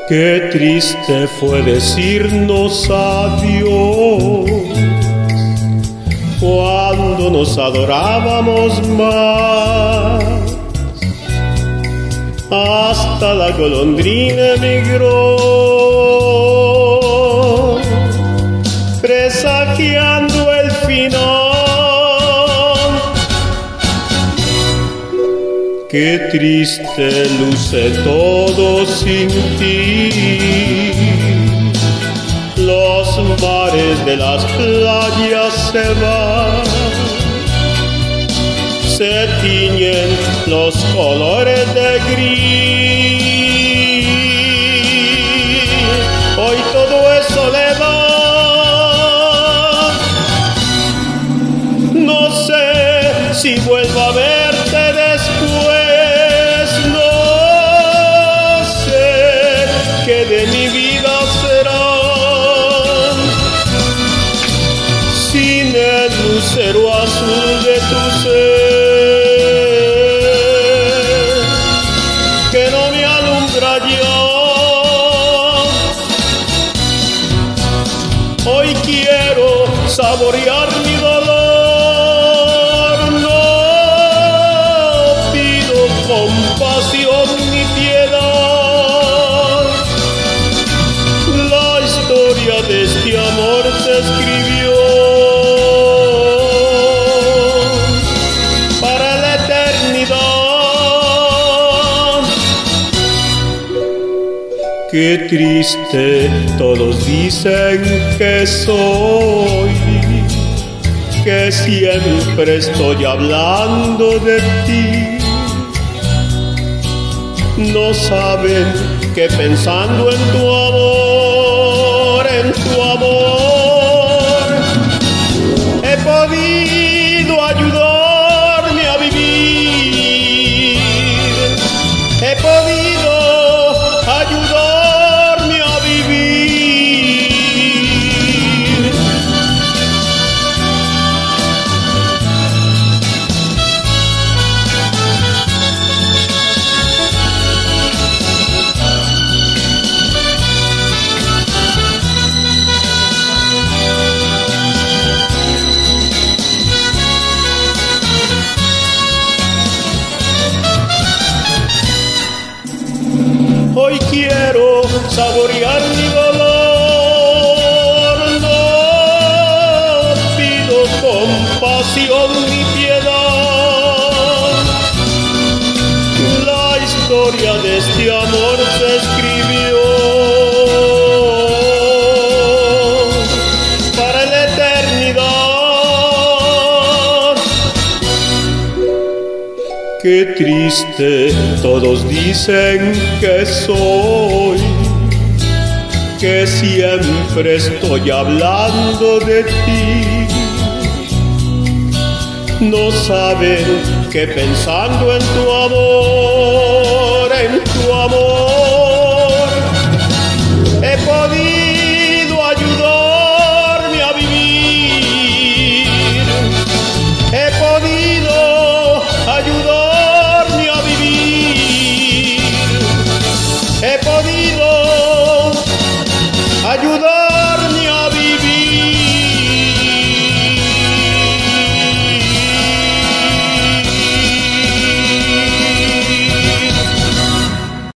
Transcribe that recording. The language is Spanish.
Qué triste fue decirnos adiós cuando nos adorábamos más. Hasta la golondrina emigró, presagiando el final. Qué triste luce todo sin ti. Los mares de las playas se van, se tiñen los colores de gris. Hoy todo es soledad. No sé si vuelvo a verte después. No sé qué de mi vida será sin el lucero azul de tu ser, que no me alumbra ya. Hoy quiero saborear mi dolor, no pido compasión ni piedad. La historia de este amor se escribió para la eternidad. Qué triste, todos dicen que soy, que siempre estoy hablando de ti. No saben que pensando en tu amor, he podido ayudarme a vivir. He podido ayudarme a vivir. Hoy quiero saborear mi dolor, no pido compasión ni piedad. La historia de este amor se escribió para la eternidad. Qué triste, todos dicen que soy, que siempre estoy hablando de ti. No saben que pensando en tu amor,